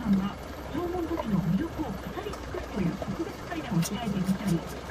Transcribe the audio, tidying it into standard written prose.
さんが縄文土器の魅力を語り尽くすという特別会談を開いてみたり、